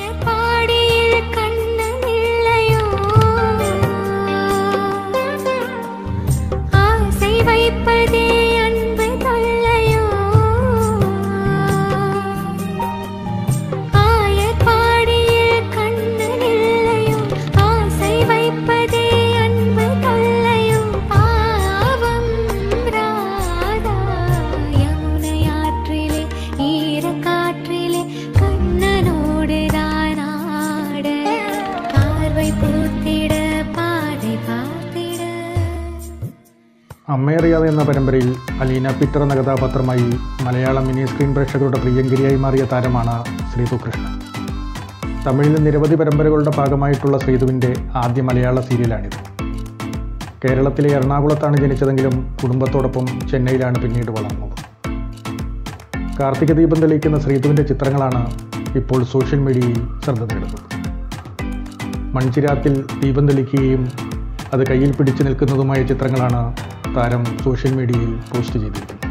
അമ്മയറിയാതെ എന്ന പരമ്പരയിൽ അലീന പീറ്റർ എന്ന കഥാപാത്രമായി മലയാളം മിനി സ്ക്രീൻ പ്രേക്ഷകരുടെ പ്രിയങ്കരിയായി മാറിയ താരമാണ് ശ്രീതു കൃഷ്ണൻ. തമിഴിൽ നിരവധി പരമ്പരകളുടെ ഭാഗമായിട്ടുള്ള ശ്രീതുവിൻ്റെ ആദ്യ മലയാള സീരിയലാണിത്. കേരളത്തിലെ എറണാകുളത്താണ് ജനിച്ചതെങ്കിലും കുടുംബത്തോടൊപ്പം ചെന്നൈയിലാണ് പിന്നീട് വളർന്നത്. കാർത്തിക ദീപം തെളിയിക്കുന്ന ശ്രീതുവിൻ്റെ ചിത്രങ്ങളാണ് ഇപ്പോൾ സോഷ്യൽ മീഡിയയിൽ ശ്രദ്ധ നേടുന്നത്. മൺചിരാത്തിൽ ദീപം തെളിക്കുകയും അത് കയ്യിൽ പിടിച്ചു നിൽക്കുന്നതുമായ ചിത്രങ്ങളാണ് താരം സോഷ്യൽ മീഡിയയിൽ പോസ്റ്റ് ചെയ്തിരിക്കുന്നത്.